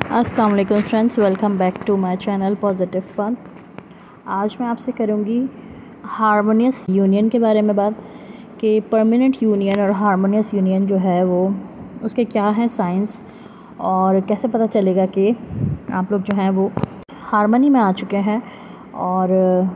अस्सलाम वालेकुम friends, welcome back to my channel positive fun. आज मैं आपसे करूँगी हारमोनियस यूनियन के बारे में बात कि परमानेंट यूनियन और हारमोनियस यूनियन जो है वो उसके क्या है साइंस और कैसे पता चलेगा कि आप लोग जो हैं वो हारमोनी में आ चुके हैं और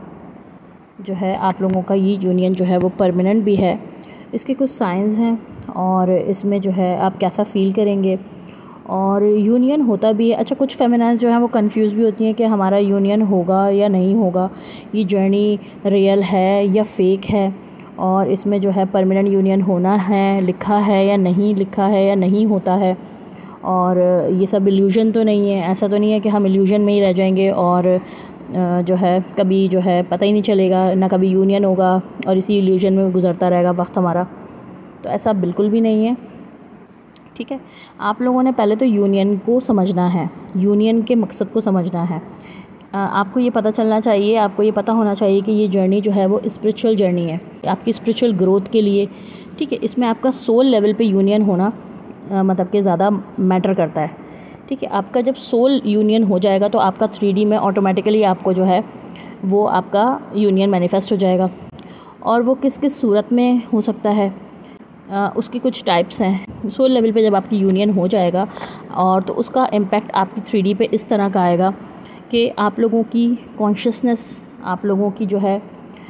जो है आप लोगों का ये यूनियन जो है वो परमानेंट भी है। इसके कुछ साइंस हैं और इसमें जो है आप कैसा फ़ील करेंगे और यूनियन होता भी है। अच्छा, कुछ फेमिनाइज जो हैं वो कंफ्यूज भी होती हैं कि हमारा यूनियन होगा या नहीं होगा, ये जर्नी रियल है या फेक है, और इसमें जो है परमानेंट यूनियन होना है लिखा है या नहीं लिखा है या नहीं होता है, और ये सब इल्यूजन तो नहीं है। ऐसा तो नहीं है कि हम इल्यूजन में ही रह जाएंगे और जो है कभी जो है पता ही नहीं चलेगा, ना कभी यूनियन होगा और इसी इल्यूजन में गुजरता रहेगा वक्त हमारा। तो ऐसा बिल्कुल भी नहीं है। ठीक है, आप लोगों ने पहले तो यूनियन को समझना है, यूनियन के मकसद को समझना है। आपको ये पता चलना चाहिए, आपको ये पता होना चाहिए कि ये जर्नी जो है वो स्पिरिचुअल जर्नी है, आपकी स्पिरिचुअल ग्रोथ के लिए। ठीक है, इसमें आपका सोल लेवल पे यूनियन होना मतलब कि ज़्यादा मैटर करता है। ठीक है, आपका जब सोल यूनियन हो जाएगा तो आपका 3D में ऑटोमेटिकली आपको जो है वो आपका यूनियन मैनिफेस्ट हो जाएगा। और वो किस किस सूरत में हो सकता है, उसकी कुछ टाइप्स हैं। सोल लेवल पे जब आपकी यूनियन हो जाएगा और तो उसका इम्पैक्ट आपकी 3D पे इस तरह का आएगा कि आप लोगों की कॉन्शियसनेस, आप लोगों की जो है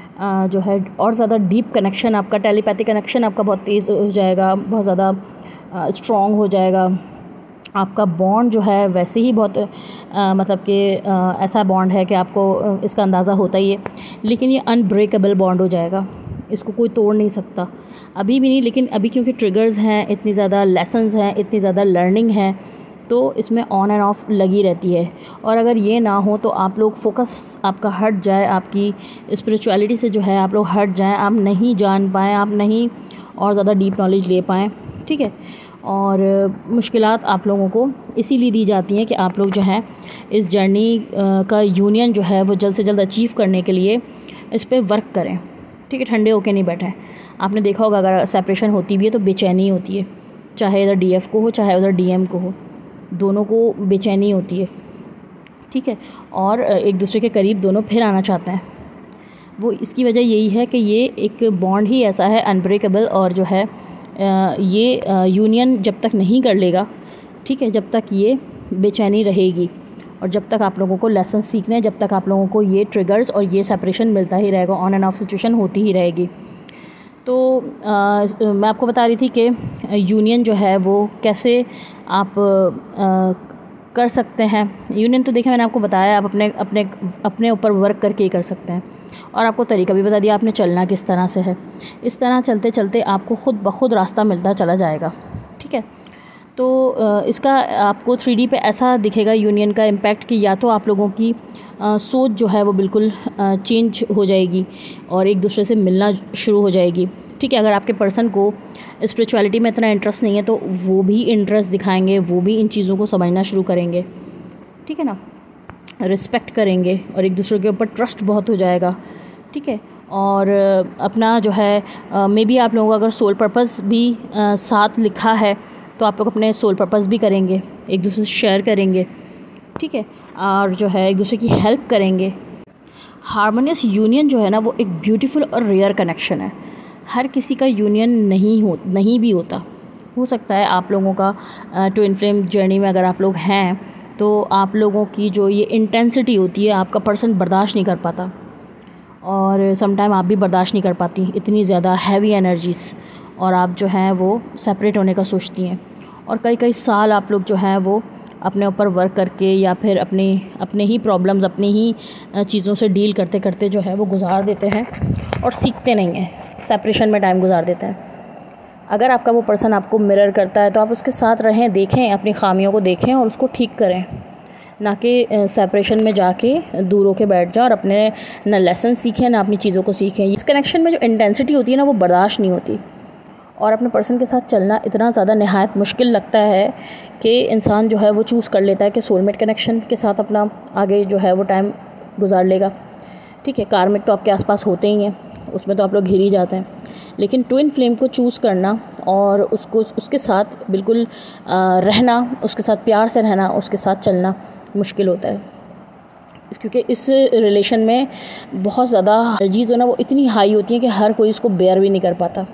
और ज़्यादा डीप कनेक्शन, आपका टेलीपैथिक कनेक्शन आपका बहुत तेज़ हो जाएगा, बहुत ज़्यादा स्ट्रॉन्ग हो जाएगा। आपका बॉन्ड जो है वैसे ही बहुत मतलब कि ऐसा बॉन्ड है कि आपको इसका अंदाज़ा होता ही है, लेकिन ये अनब्रेकेबल बॉन्ड हो जाएगा, इसको कोई तोड़ नहीं सकता। अभी भी नहीं, लेकिन अभी क्योंकि ट्रिगर्स हैं, इतनी ज़्यादा लेसन्स हैं, इतनी ज़्यादा लर्निंग है, तो इसमें ऑन एंड ऑफ लगी रहती है। और अगर ये ना हो तो आप लोग फोकस आपका हट जाए, आपकी स्पिरिचुअलिटी से जो है आप लोग हट जाएं, आप नहीं जान पाएँ, आप नहीं और ज़्यादा डीप नॉलेज ले पाएँ। ठीक है, और मुश्किलात आप लोगों को इसीलिए दी जाती हैं कि आप लोग जो हैं इस जर्नी का यूनियन जो है वो जल्द से जल्द अचीव करने के लिए इस पर वर्क करें। ठीक है, ठंडे होके नहीं बैठें। आपने देखा होगा अगर सेपरेशन होती भी है तो बेचैनी होती है, चाहे इधर DF को हो चाहे उधर DM को हो, दोनों को बेचैनी होती है। ठीक है, और एक दूसरे के करीब दोनों फिर आना चाहते हैं। वो इसकी वजह यही है कि ये एक बॉन्ड ही ऐसा है अनब्रेकेबल, और जो है ये यूनियन जब तक नहीं कर लेगा, ठीक है, जब तक ये बेचैनी रहेगी और जब तक आप लोगों को लेसन सीखने, जब तक आप लोगों को ये ट्रिगर्स और ये सेपरेशन मिलता ही रहेगा, ऑन एंड ऑफ सिचुएशन होती ही रहेगी। तो मैं आपको बता रही थी कि यूनियन जो है वो कैसे आप कर सकते हैं। यूनियन तो देखिए मैंने आपको बताया, आप अपने अपने अपने ऊपर वर्क करके ही कर सकते हैं, और आपको तरीका भी बता दिया आपने चलना किस तरह से है। इस तरह चलते चलते आपको ख़ुद ब खुद रास्ता मिलता चला जाएगा। ठीक है, तो इसका आपको 3D पे ऐसा दिखेगा यूनियन का इम्पैक्ट कि या तो आप लोगों की सोच जो है वो बिल्कुल चेंज हो जाएगी और एक दूसरे से मिलना शुरू हो जाएगी। ठीक है, अगर आपके पर्सन को स्पिरिचुअलिटी में इतना इंटरेस्ट नहीं है तो वो भी इंटरेस्ट दिखाएंगे, वो भी इन चीज़ों को समझना शुरू करेंगे। ठीक है ना, रिस्पेक्ट करेंगे और एक दूसरे के ऊपर ट्रस्ट बहुत हो जाएगा। ठीक है, और अपना जो है मे बी आप लोगों का अगर सोल पर्पस भी साथ लिखा है तो आप लोग अपने सोल पर्पस भी करेंगे, एक दूसरे से शेयर करेंगे। ठीक है, और जो है एक दूसरे की हेल्प करेंगे। हारमोनियस यूनियन जो है ना वो एक ब्यूटीफुल और रेयर कनेक्शन है। हर किसी का यूनियन नहीं भी होता। हो सकता है आप लोगों का ट्विन फ्लेम जर्नी में अगर आप लोग हैं तो आप लोगों की जो ये इंटेंसिटी होती है आपका पर्सन बर्दाश्त नहीं कर पाता, और समटाइम आप भी बर्दाश्त नहीं कर पाती इतनी ज़्यादा हैवी एनर्जीज़, और आप जो हैं वो सेपरेट होने का सोचती हैं। और कई कई साल आप लोग जो हैं वो अपने ऊपर वर्क करके या फिर अपने ही प्रॉब्लम्स, अपनी ही चीज़ों से डील करते करते जो है वो गुजार देते हैं और सीखते नहीं हैं, सेपरेशन में टाइम गुजार देते हैं। अगर आपका वो पर्सन आपको मिरर करता है तो आप उसके साथ रहें, देखें, अपनी खामियों को देखें और उसको ठीक करें, ना कि सेपरेशन में जाके दूर होके बैठ जाओ और अपने ना लेसन सीखें ना अपनी चीज़ों को सीखें। इस कनेक्शन में जो इंटेंसिटी होती है ना वो बर्दाश्त नहीं होती, और अपने पर्सन के साथ चलना इतना ज़्यादा नहायत मुश्किल लगता है कि इंसान जो है वो चूज़ कर लेता है कि सोलमेट कनेक्शन के साथ अपना आगे जो है वो टाइम गुजार लेगा। ठीक है, कार्मिक तो आपके आसपास होते ही हैं, उसमें तो आप लोग घिर ही जाते हैं। लेकिन ट्विन फ्लेम को चूज़ करना और उसके साथ बिल्कुल रहना, उसके साथ प्यार से रहना, उसके साथ चलना मुश्किल होता है, क्योंकि इस रिलेशन में बहुत ज़्यादा एनर्जीज़ जो ना वो इतनी हाई होती हैं कि हर कोई उसको बेयर भी नहीं कर पाता।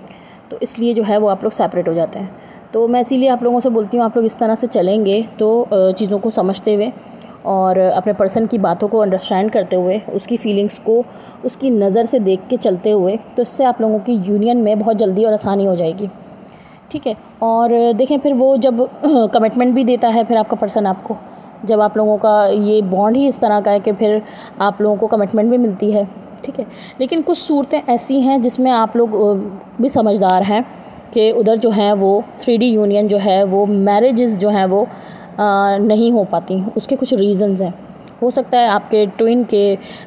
तो इसलिए जो है वो आप लोग सेपरेट हो जाते हैं। तो मैं इसीलिए आप लोगों से बोलती हूँ, आप लोग इस तरह से चलेंगे तो चीज़ों को समझते हुए और अपने पर्सन की बातों को अंडरस्टैंड करते हुए, उसकी फीलिंग्स को उसकी नज़र से देख के चलते हुए, तो इससे आप लोगों की यूनियन में बहुत जल्दी और आसानी हो जाएगी। ठीक है। और देखें, फिर वो जब कमिटमेंट भी देता है, फिर आपका पर्सन आपको, जब आप लोगों का ये बॉन्ड ही इस तरह का है कि फिर आप लोगों को कमिटमेंट भी मिलती है। ठीक है। लेकिन कुछ सूरतें ऐसी हैं जिसमें आप लोग भी समझदार हैं कि उधर जो है वो 3D यूनियन जो है वो मैरिजेस जो हैं वो नहीं हो पाती। उसके कुछ रीज़न्स हैं। हो सकता है आपके ट्विन के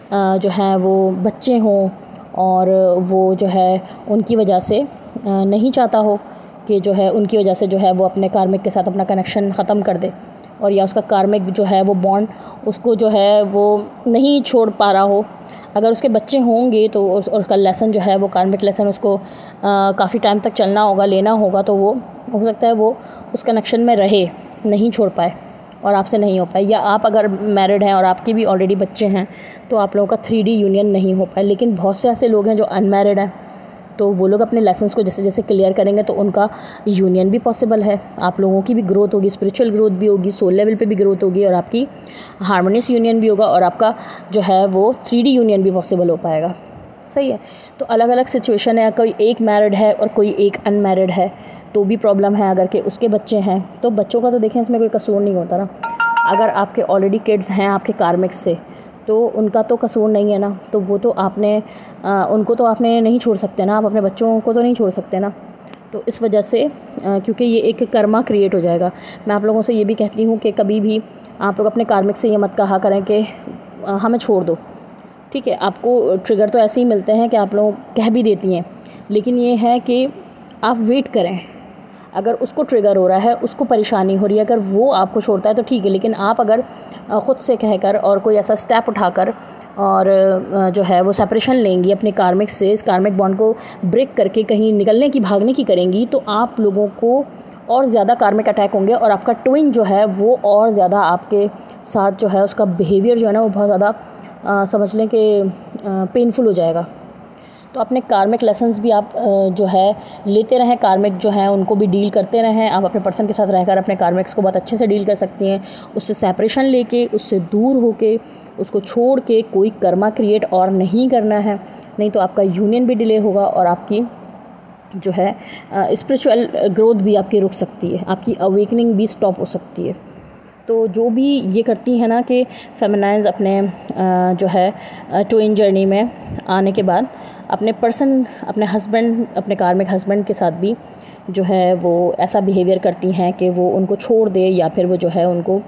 जो हैं वो बच्चे हों और वो जो है उनकी वजह से नहीं चाहता हो कि जो है उनकी वजह से जो है वो अपने कार्मिक के साथ अपना कनेक्शन ख़त्म कर दे, और या उसका कार्मिक जो है वो बॉन्ड उसको जो है वो नहीं छोड़ पा रहा हो। अगर उसके बच्चे होंगे तो उसका लेसन जो है वो कार्मिक लेसन उसको काफ़ी टाइम तक चलना होगा, लेना होगा, तो वो हो सकता है वो उस कनेक्शन में रहे, नहीं छोड़ पाए और आपसे नहीं हो पाए। या आप अगर मैरिड हैं और आपके भी ऑलरेडी बच्चे हैं तो आप लोगों का 3D यूनियन नहीं हो पाए। लेकिन बहुत से ऐसे लोग हैं जो अनमैरिड हैं, तो वो लोग अपने लेसन्स को जैसे जैसे क्लियर करेंगे तो उनका यूनियन भी पॉसिबल है। आप लोगों की भी ग्रोथ होगी, स्पिरिचुअल ग्रोथ भी होगी, सोल लेवल पे भी ग्रोथ होगी, और आपकी हार्मोनियस यूनियन भी होगा, और आपका जो है वो 3D यूनियन भी पॉसिबल हो पाएगा। सही है। तो अलग अलग सिचुएशन है, कोई एक मैरिड है और कोई एक अनमैरिड है तो भी प्रॉब्लम है। अगर के उसके बच्चे हैं तो बच्चों का तो देखें इसमें कोई कसूर नहीं होता ना। अगर आपके ऑलरेडी किड्स हैं आपके कार्मिक से तो उनका तो कसूर नहीं है ना, तो वो तो आपने उनको तो आपने नहीं छोड़ सकते ना, आप अपने बच्चों को तो नहीं छोड़ सकते ना। तो इस वजह से क्योंकि ये एक कर्मा क्रिएट हो जाएगा। मैं आप लोगों से ये भी कहती हूँ कि कभी भी आप लोग अपने कार्मिक से ये मत कहा करें कि हमें छोड़ दो। ठीक है। आपको ट्रिगर तो ऐसे ही मिलते हैं कि आप लोग कह भी देती हैं, लेकिन ये है कि आप वेट करें। अगर उसको ट्रिगर हो रहा है, उसको परेशानी हो रही है, अगर वो आपको छोड़ता है तो ठीक है, लेकिन आप अगर ख़ुद से कहकर और कोई ऐसा स्टेप उठाकर और जो है वो सेपरेशन लेंगी अपने कार्मिक से, इस कार्मिक बॉन्ड को ब्रेक करके कहीं निकलने की, भागने की करेंगी, तो आप लोगों को और ज़्यादा कार्मिक अटैक होंगे और आपका ट्विन जो है वो और ज़्यादा आपके साथ जो है उसका बिहेवियर जो है ना वो बहुत ज़्यादा समझ लें कि पेनफुल हो जाएगा। तो अपने कार्मिक लेसन्स भी आप जो है लेते रहें, कार्मिक जो हैं उनको भी डील करते रहें। आप अपने पर्सन के साथ रहकर अपने कार्मिक्स को बहुत अच्छे से डील कर सकती हैं। उससे सेपरेशन लेके, उससे दूर होके, उसको छोड़ के कोई कर्मा क्रिएट और नहीं करना है, नहीं तो आपका यूनियन भी डिले होगा और आपकी जो है स्पिरिचुअल ग्रोथ भी आपकी रुक सकती है, आपकी अवेकनिंग भी स्टॉप हो सकती है। तो जो भी ये करती हैं ना कि फेमिनाइन्स अपने जो है ट्विन जर्नी में आने के बाद अपने पर्सन, अपने हस्बैंड, अपने कार्मिक हस्बैंड के साथ भी जो है वो ऐसा बिहेवियर करती हैं कि वो उनको छोड़ दे या फिर वो जो है उनको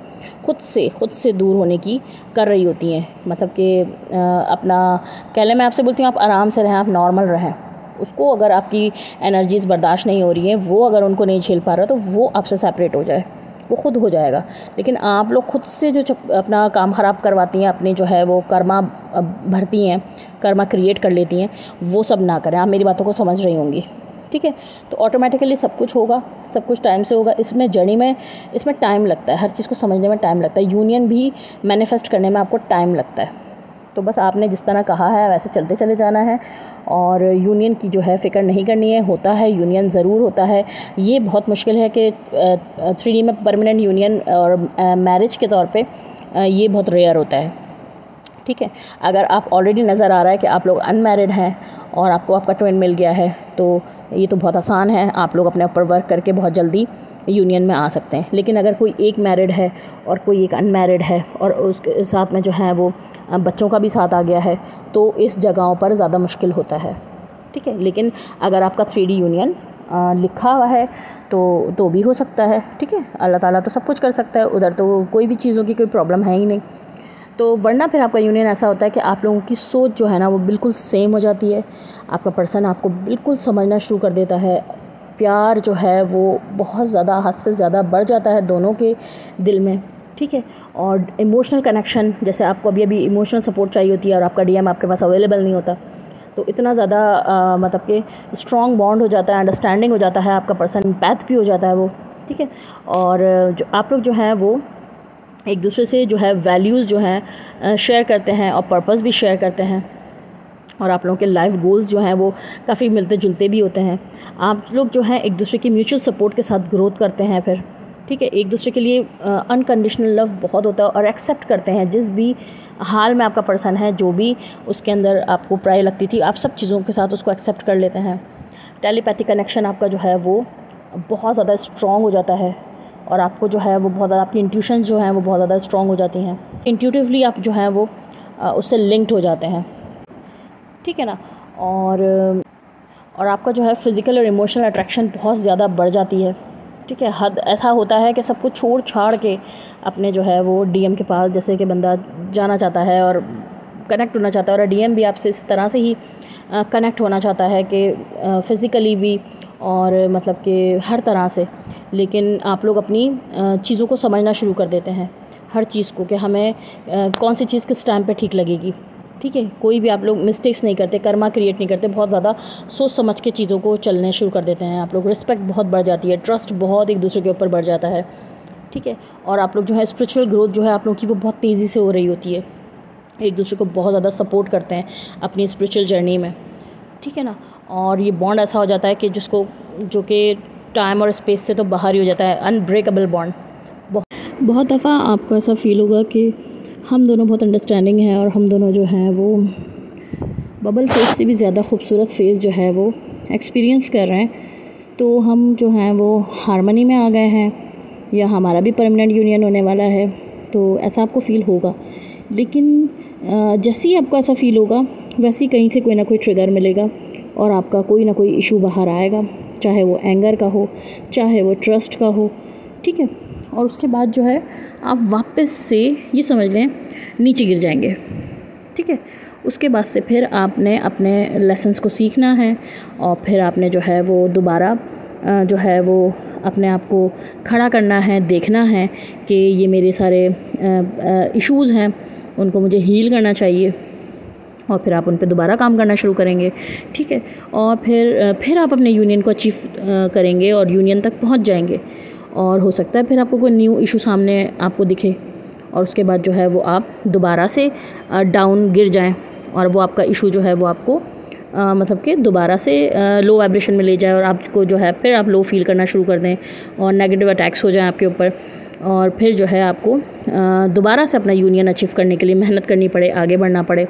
खुद से दूर होने की कर रही होती हैं। मतलब कि अपना कह लें, मैं आपसे बोलती हूँ आप आराम से रहें, आप नॉर्मल रहें। उसको अगर आपकी एनर्जीज़ बर्दाश्त नहीं हो रही हैं, वो अगर उनको नहीं झेल पा रहा तो वो आपसे सेपरेट हो जाए, वो खुद हो जाएगा। लेकिन आप लोग खुद से जो अपना काम ख़राब करवाती हैं, अपनी जो है वो कर्मा भरती हैं, कर्मा क्रिएट कर लेती हैं, वो सब ना करें। आप मेरी बातों को समझ रही होंगी। ठीक है। तो ऑटोमेटिकली सब कुछ होगा, सब कुछ टाइम से होगा। इसमें जर्नी में इसमें टाइम लगता है, हर चीज़ को समझने में टाइम लगता है। यूनियन भी मैनिफेस्ट करने में आपको टाइम लगता है। तो बस आपने जिस तरह कहा है वैसे चलते चले जाना है और यूनियन की जो है फ़िक्र नहीं करनी है। होता है यूनियन, ज़रूर होता है। ये बहुत मुश्किल है कि 3D में परमानेंट यूनियन और मैरिज के तौर पे ये बहुत रेयर होता है। ठीक है। अगर आप ऑलरेडी नज़र आ रहा है कि आप लोग अनमैरिड हैं और आपको आपका ट्विन मिल गया है तो ये तो बहुत आसान है, आप लोग अपने ऊपर वर्क करके बहुत जल्दी यूनियन में आ सकते हैं। लेकिन अगर कोई एक मैरिड है और कोई एक अनमैरिड है और उसके साथ में जो है वो बच्चों का भी साथ आ गया है तो इस जगहों पर ज़्यादा मुश्किल होता है। ठीक है। लेकिन अगर आपका 3D यूनियन लिखा हुआ है तो भी हो सकता है। ठीक है। अल्लाह ताला तो सब कुछ कर सकता है, उधर तो कोई भी चीज़ों की कोई प्रॉब्लम है ही नहीं। तो वरना फिर आपका यूनियन ऐसा होता है कि आप लोगों की सोच जो है ना वो बिल्कुल सेम हो जाती है। आपका पर्सन आपको बिल्कुल समझना शुरू कर देता है। प्यार जो है वो बहुत ज़्यादा, हद से ज़्यादा बढ़ जाता है दोनों के दिल में। ठीक है। और इमोशनल कनेक्शन, जैसे आपको अभी इमोशनल सपोर्ट चाहिए होती है और आपका DM आपके पास अवेलेबल नहीं होता, तो इतना ज़्यादा मतलब कि स्ट्रॉन्ग बॉन्ड हो जाता है, अंडरस्टैंडिंग हो जाता है आपका पर्सन, एम्पैथ भी हो जाता है वो, ठीक है। और जो आप लोग जो हैं वो एक दूसरे से जो है वैल्यूज़ जो हैं शेयर करते हैं और पर्पस भी शेयर करते हैं, और आप लोगों के लाइफ गोल्स जो हैं वो काफ़ी मिलते जुलते भी होते हैं। आप लोग जो हैं एक दूसरे की म्यूचुअल सपोर्ट के साथ ग्रोथ करते हैं फिर, ठीक है। एक दूसरे के लिए अनकंडीशनल लव बहुत होता है और एक्सेप्ट करते हैं जिस भी हाल में आपका पर्सन है, जो भी उसके अंदर आपको प्राय लगती थी, आप सब चीज़ों के साथ उसको एक्सेप्ट कर लेते हैं। टेलीपैथी कनेक्शन आपका जो है वो बहुत ज़्यादा स्ट्रॉन्ग हो जाता है, और आपको जो है वो बहुत ज़्यादा आपकी इंट्यूशंस जो हैं वो बहुत ज़्यादा स्ट्रॉन्ग हो जाती हैं। इंट्यूटिवली आप जो हैं वो उससे लिंक्ड हो जाते हैं, ठीक है ना। और आपका जो है फ़िज़िकल और इमोशनल अट्रैक्शन बहुत ज़्यादा बढ़ जाती है, ठीक है। हद ऐसा होता है कि सब कुछ छोड़ छाड़ के अपने जो है वो डीएम के पास जैसे कि बंदा जाना चाहता है और कनेक्ट होना चाहता है, और डीएम भी आपसे इस तरह से ही कनेक्ट होना चाहता है कि फ़िज़िकली भी और मतलब कि हर तरह से। लेकिन आप लोग अपनी चीज़ों को समझना शुरू कर देते हैं, हर चीज़ को, कि हमें कौन सी चीज़ किस टाइम पे ठीक लगेगी, ठीक है। कोई भी आप लोग मिस्टेक्स नहीं करते, कर्मा क्रिएट नहीं करते, बहुत ज़्यादा सोच समझ के चीज़ों को चलने शुरू कर देते हैं आप लोग। रिस्पेक्ट बहुत बढ़ जाती है, ट्रस्ट बहुत एक दूसरे के ऊपर बढ़ जाता है, ठीक है। और आप लोग जो है स्पिरिचुअल ग्रोथ जो है आप लोगों की वो बहुत तेज़ी से हो रही होती है, एक दूसरे को बहुत ज़्यादा सपोर्ट करते हैं अपनी स्पिरिचुअल जर्नी में, ठीक है ना। और ये बॉन्ड ऐसा हो जाता है कि जो कि टाइम और स्पेस से तो बाहर ही हो जाता है, अनब्रेकेबल बॉन्ड। बहुत दफ़ा आपको ऐसा फ़ील होगा कि हम दोनों बहुत अंडरस्टैंडिंग हैं और हम दोनों जो हैं वो बबल फेस से भी ज़्यादा खूबसूरत फेस जो है वो एक्सपीरियंस कर रहे हैं, तो हम जो हैं वो हारमनी में आ गए हैं, या हमारा भी परमानेंट यूनियन होने वाला है, तो ऐसा आपको फ़ील होगा। लेकिन जैसे ही आपको ऐसा फ़ील होगा वैसे ही कहीं से कोई ना कोई ट्रिगर मिलेगा और आपका कोई ना कोई इशू बाहर आएगा, चाहे वो एंगर का हो, चाहे वो ट्रस्ट का हो, ठीक है। और उसके बाद जो है आप वापस से ये समझ लें नीचे गिर जाएंगे, ठीक है। उसके बाद से फिर आपने अपने लेसन्स को सीखना है, और फिर आपने जो है वो दोबारा जो है वो अपने आप को खड़ा करना है, देखना है कि ये मेरे सारे इश्यूज़ हैं, उनको मुझे हील करना चाहिए, और फिर आप उन पे दोबारा काम करना शुरू करेंगे, ठीक है। और फिर आप अपने यूनियन को अचीव करेंगे और यूनियन तक पहुंच जाएंगे, और हो सकता है फिर आपको कोई न्यू इशू सामने आपको दिखे, और उसके बाद जो है वो आप दोबारा से डाउन गिर जाएं, और वो आपका इशू जो है वो आपको मतलब कि दोबारा से लो वाइब्रेशन में ले जाए, और आपको जो है फिर आप लो फील करना शुरू कर दें और नेगेटिव अटैक्स हो जाएं आपके ऊपर, और फिर जो है आपको दोबारा से अपना यूनियन अचीव करने के लिए मेहनत करनी पड़े, आगे बढ़ना पड़े।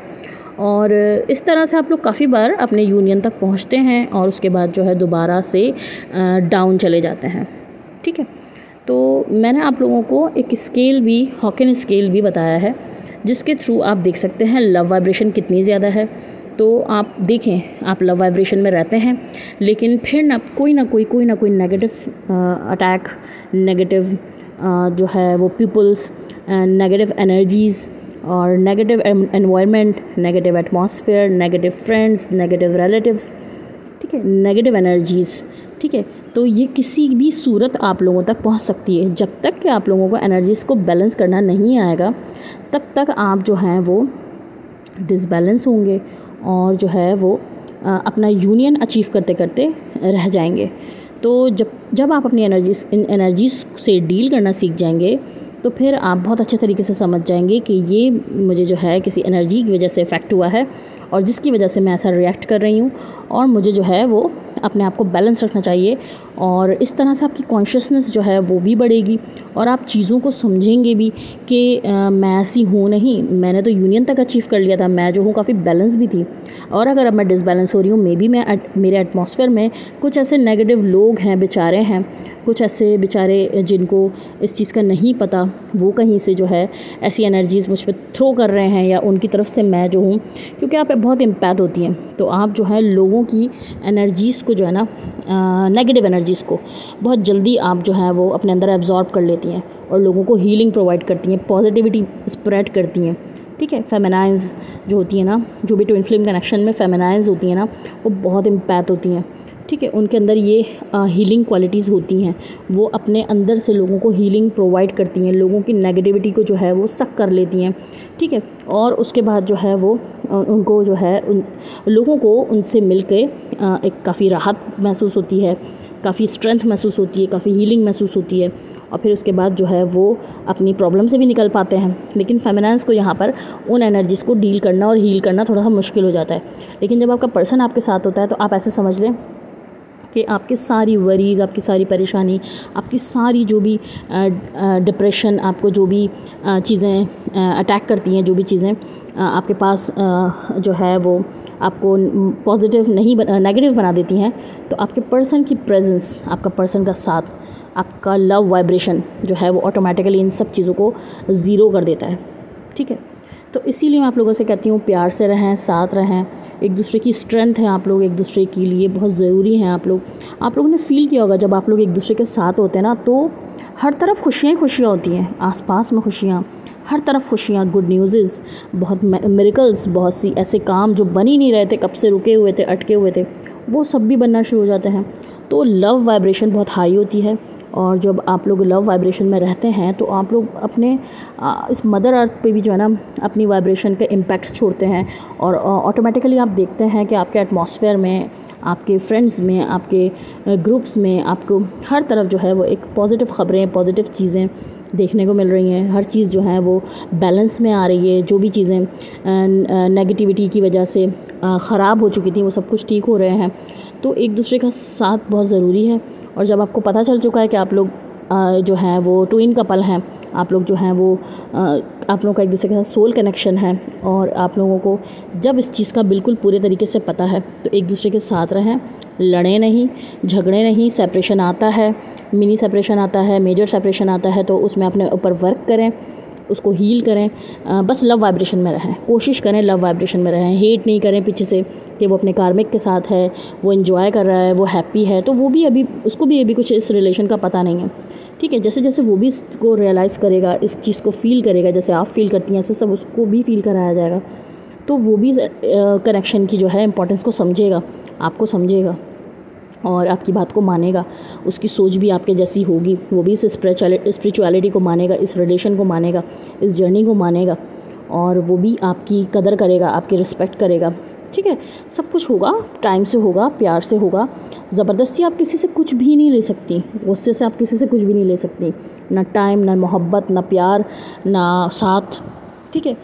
और इस तरह से आप लोग काफ़ी बार अपने यूनियन तक पहुंचते हैं, और उसके बाद जो है दोबारा से डाउन चले जाते हैं, ठीक है। तो मैंने आप लोगों को एक स्केल भी, हॉकिन स्केल भी बताया है, जिसके थ्रू आप देख सकते हैं लव वाइब्रेशन कितनी ज़्यादा है। तो आप देखें, आप लव वाइब्रेशन में रहते हैं, लेकिन फिर कोई ना कोई नेगेटिव अटैक, नेगेटिव जो है वो पीपल्स, नेगेटिव एनर्जीज़ और negative environment, negative atmosphere, negative friends, negative relatives, ठीक है, नेगेटिव एनर्जीज़, ठीक है। तो ये किसी भी सूरत आप लोगों तक पहुंच सकती है। जब तक कि आप लोगों को एनर्जीज़ को बैलेंस करना नहीं आएगा, तब तक आप जो हैं वो डिसबैलेंस होंगे, और जो है वो अपना यूनियन अचीव करते करते रह जाएंगे। तो जब आप अपनी इन एनर्जीज़ से डील करना सीख जाएंगे, तो फिर आप बहुत अच्छे तरीके से समझ जाएंगे कि ये मुझे जो है किसी एनर्जी की वजह से इफ़ेक्ट हुआ है, और जिसकी वजह से मैं ऐसा रिएक्ट कर रही हूँ, और मुझे जो है वो अपने आप को बैलेंस रखना चाहिए। और इस तरह से आपकी कॉन्शियसनेस जो है वो भी बढ़ेगी, और आप चीज़ों को समझेंगे भी कि मैं ऐसी हूँ नहीं, मैंने तो यूनियन तक अचीव कर लिया था, मैं जो हूँ काफ़ी बैलेंस भी थी, और अगर अब मैं डिसबैलेंस हो रही हूँ, मे बी मेरे एटमॉस्फेयर में कुछ ऐसे नेगेटिव लोग हैं, बेचारे हैं, कुछ ऐसे बेचारे जिनको इस चीज़ का नहीं पता, वो कहीं से जो है ऐसी एनर्जीज़ मुझ पर थ्रो कर रहे हैं, या उनकी तरफ से मैं जो हूँ, क्योंकि आप बहुत इम्पैथ होती हैं, तो आप जो है लोगों की एनर्जीज़ को जो है ना, नेगेटिव एनर्जीज़ को बहुत जल्दी आप जो है वो अपने अंदर एब्जॉर्ब कर लेती हैं, और लोगों को हीलिंग प्रोवाइड करती हैं, पॉजिटिविटी स्प्रेड करती हैं, ठीक है। फेमिनाइन्स जो होती हैं ना, जो भी ट्विन फ्लेम कनेक्शन में फेमिनाइन्स होती हैं ना, वो बहुत इम्पैथ होती हैं, ठीक है, उनके अंदर ये हीलिंग क्वालिटीज़ होती हैं। वो अपने अंदर से लोगों को हीलिंग प्रोवाइड करती हैं, लोगों की नेगेटिविटी को जो है वो सक कर लेती हैं। ठीक है, और उसके बाद जो है वो उनको जो है उन लोगों को उनसे मिल के एक काफ़ी राहत महसूस होती है, काफ़ी स्ट्रेंथ महसूस होती है, काफ़ी हीलिंग महसूस होती है, और फिर उसके बाद जो है वो अपनी प्रॉब्लम से भी निकल पाते हैं। लेकिन फेमिनाइन्स को यहाँ पर उन एनर्जीज़ को डील करना और हील करना थोड़ा सा मुश्किल हो जाता है। लेकिन जब आपका पर्सन आपके साथ होता है तो आप ऐसे समझ लें कि आपकी सारी वरीज़, आपकी सारी परेशानी, आपकी सारी जो भी डिप्रेशन, आपको जो भी चीज़ें अटैक करती हैं, जो भी चीज़ें आपके पास जो है वो आपको पॉजिटिव नहीं नेगेटिव बना देती हैं, तो आपके पर्सन की प्रेजेंस, आपका पर्सन का साथ, आपका लव वाइब्रेशन जो है वो ऑटोमेटिकली इन सब चीज़ों को ज़ीरो कर देता है। ठीक है, तो इसीलिए मैं आप लोगों से कहती हूँ प्यार से रहें, साथ रहें, एक दूसरे की स्ट्रेंथ है आप लोग, एक दूसरे के लिए बहुत ज़रूरी हैं आप लोगों ने फ़ील किया होगा जब आप लोग एक दूसरे के साथ होते हैं ना, तो हर तरफ खुशियाँ ही खुशियाँ होती हैं, आसपास में खुशियाँ, हर तरफ खुशियाँ, गुड न्यूज़, बहुत मिरेकल्स, बहुत सी ऐसे काम जो बन ही नहीं रहे थे, कब से रुके हुए थे, अटके हुए थे, वो सब भी बनना शुरू हो जाते हैं। तो लव वाइब्रेशन बहुत हाई होती है, और जब आप लोग लव वाइब्रेशन में रहते हैं तो आप लोग अपने इस मदर अर्थ पे भी जो है ना अपनी वाइब्रेशन के इम्पैक्ट्स छोड़ते हैं, और ऑटोमेटिकली आप देखते हैं कि आपके एटमॉस्फेयर में, आपके फ्रेंड्स में, आपके ग्रुप्स में, आपको हर तरफ जो है वो एक पॉजिटिव ख़बरें, पॉजिटिव चीज़ें देखने को मिल रही हैं। हर चीज़ जो है वो बैलेंस में आ रही है। जो भी चीज़ें नेगेटिविटी की वजह से ख़राब हो चुकी थी वो सब कुछ ठीक हो रहे हैं। तो एक दूसरे का साथ बहुत ज़रूरी है। और जब आपको पता चल चुका है कि आप लोग जो हैं वो ट्विन कपल हैं, आप लोग जो हैं वो आप लोगों का एक दूसरे के साथ सोल कनेक्शन है, और आप लोगों को जब इस चीज़ का बिल्कुल पूरे तरीके से पता है तो एक दूसरे के साथ रहें, लड़ें नहीं, झगड़े नहीं। सेपरेशन आता है, मिनी सेपरेशन आता है, मेजर सेपरेशन आता है, तो उसमें अपने ऊपर वर्क करें, उसको हील करें। बस लव वाइब्रेशन में रहें, कोशिश करें लव वाइब्रेशन में रहें। हेट नहीं करें पीछे से कि वो अपने कार्मिक के साथ है, वो एंजॉय कर रहा है, वो हैप्पी है, तो वो भी अभी उसको भी अभी कुछ इस रिलेशन का पता नहीं है। ठीक है, जैसे जैसे वो भी इसको रियलाइज़ करेगा, इस चीज़ को फ़ील करेगा, जैसे आप फ़ील करती हैं ऐसे सब उसको भी फ़ील कराया जाएगा, तो वो भी कनेक्शन की जो है इम्पोर्टेंस को समझेगा, आपको समझेगा और आपकी बात को मानेगा। उसकी सोच भी आपके जैसी होगी, वो भी इस स्पिरिचुअलिटी को मानेगा, इस रिलेशन को मानेगा, इस जर्नी को मानेगा, और वो भी आपकी कदर करेगा, आपकी रिस्पेक्ट करेगा। ठीक है, सब कुछ होगा, टाइम से होगा, प्यार से होगा। ज़बरदस्ती आप किसी से कुछ भी नहीं ले सकती, गुस्से से आप किसी से कुछ भी नहीं ले सकती, ना टाइम, ना मोहब्बत, ना प्यार, ना साथ। ठीक है,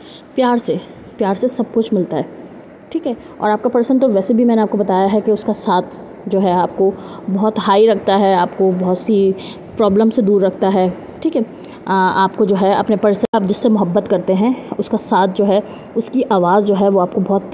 प्यार से सब कुछ मिलता है। ठीक है, और आपका पर्सन तो वैसे भी मैंने आपको बताया है कि उसका साथ जो है आपको बहुत हाई रखता है, आपको बहुत सी प्रॉब्लम से दूर रखता है। ठीक है, आपको जो है अपने पर्सन, आप जिससे मोहब्बत करते हैं उसका साथ जो है, उसकी आवाज़ जो है वो आपको बहुत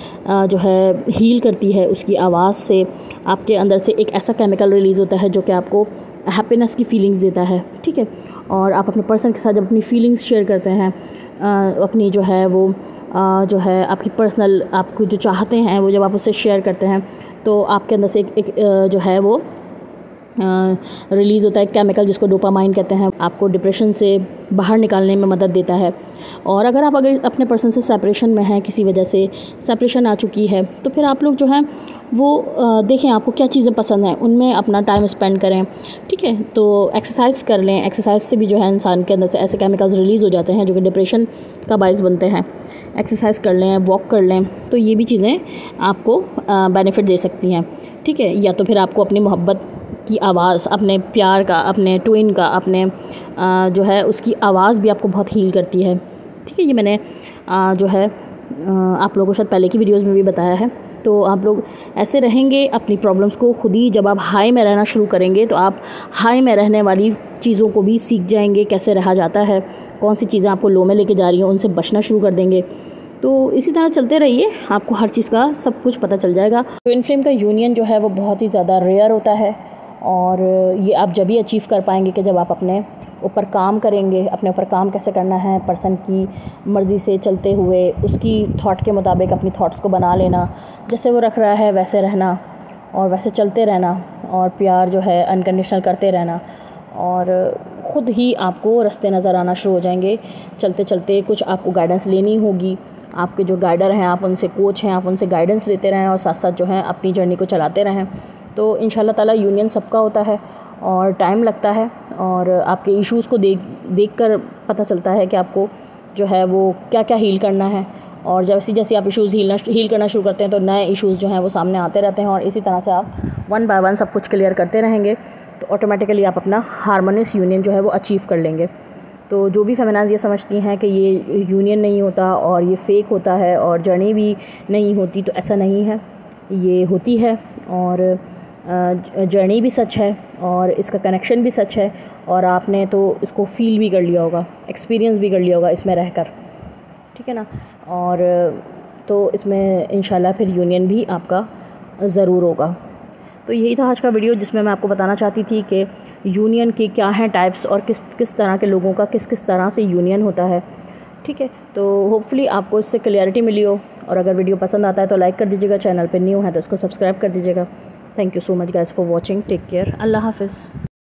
जो है हील करती है। उसकी आवाज़ से आपके अंदर से एक ऐसा केमिकल रिलीज़ होता है जो कि आपको हैप्पीनेस की फीलिंग्स देता है। ठीक है, और आप अपने पर्सन के साथ जब अपनी फीलिंग्स शेयर करते हैं, अपनी जो है वो जो है आपकी पर्सनल, आपको जो चाहते हैं वो जब आप उससे शेयर करते हैं तो आपके अंदर से एक जो है वो रिलीज़ होता है केमिकल जिसको डोपामाइन कहते हैं, आपको डिप्रेशन से बाहर निकालने में मदद देता है। और अगर अपने पर्सन से सेपरेशन में हैं, किसी वजह से सेपरेशन आ चुकी है, तो फिर आप लोग जो हैं वो देखें आपको क्या चीज़ें पसंद हैं, उनमें अपना टाइम स्पेंड करें। ठीक है, तो एक्सरसाइज कर लें, एक्सरसाइज से भी जो है इंसान के अंदर से ऐसे केमिकल्स रिलीज़ हो जाते हैं जो कि डिप्रेशन का बायस बनते हैं। एक्सरसाइज कर लें, वॉक कर लें, तो ये भी चीज़ें आपको बेनिफिट दे सकती हैं। ठीक है, या तो फिर आपको अपनी मोहब्बत की आवाज़, अपने प्यार का, अपने ट्विन का, अपने जो है उसकी आवाज़ भी आपको बहुत हील करती है। ठीक है, ये मैंने जो है आप लोगों को शायद पहले की वीडियोज़ में भी बताया है। तो आप लोग ऐसे रहेंगे, अपनी प्रॉब्लम्स को खुद ही, जब आप हाई में रहना शुरू करेंगे तो आप हाई में रहने वाली चीज़ों को भी सीख जाएंगे, कैसे रहा जाता है, कौन सी चीज़ें आपको लो में लेके जा रही हैं उनसे बचना शुरू कर देंगे। तो इसी तरह चलते रहिए, आपको हर चीज़ का सब कुछ पता चल जाएगा। ट्विन फ्लेम का यूनियन जो है वो बहुत ही ज़्यादा रेयर होता है, और ये आप जब ही अचीव कर पाएंगे कि जब आप अपने ऊपर काम करेंगे। अपने ऊपर काम कैसे करना है, पर्सन की मर्ज़ी से चलते हुए, उसकी थॉट के मुताबिक अपनी थॉट्स को बना लेना, जैसे वो रख रहा है वैसे रहना और वैसे चलते रहना, और प्यार जो है अनकंडीशनल करते रहना, और ख़ुद ही आपको रास्ते नज़र आना शुरू हो जाएंगे। चलते चलते कुछ आपको गाइडेंस लेनी होगी, आपके जो गाइडर हैं, आप उनसे कोच हैं, आप उनसे गाइडेंस लेते रहें और साथ साथ जो है अपनी जर्नी को चलाते रहें। तो इंशाल्लाह ताला यूनियन सबका होता है और टाइम लगता है, और आपके इश्यूज़ को देख कर पता चलता है कि आपको जो है वो क्या क्या हील करना है। और जैसे जैसे आप इश्यूज़ हील करना शुरू करते हैं तो नए इश्यूज़ जो हैं वो सामने आते रहते हैं, और इसी तरह से आप वन बाय वन सब कुछ क्लियर करते रहेंगे तो ऑटोमेटिकली आप अपना हार्मोनियस यूनियन जो है वो अचीव कर लेंगे। तो जो भी फेमिनाज ये समझती हैं कि ये यूनियन नहीं होता और ये फ़ेक होता है और जर्नी भी नहीं होती, तो ऐसा नहीं है, ये होती है, और जर्नी भी सच है और इसका कनेक्शन भी सच है, और आपने तो इसको फ़ील भी कर लिया होगा, एक्सपीरियंस भी कर लिया होगा इसमें रहकर, ठीक है ना। और तो इसमें इंशाल्लाह फिर यूनियन भी आपका ज़रूर होगा। तो यही था आज का वीडियो, जिसमें मैं आपको बताना चाहती थी कि यूनियन के क्या हैं टाइप्स और किस किस तरह के लोगों का किस किस तरह से यूनियन होता है, ठीक है। तो होपफुली आपको इससे क्लैरिटी मिली हो, और अगर वीडियो पसंद आता है तो लाइक कर दीजिएगा, चैनल पर न्यू है तो इसको सब्सक्राइब कर दीजिएगा। Thank you so much guys for watching, take care, अल्लाह हाफ़िज़।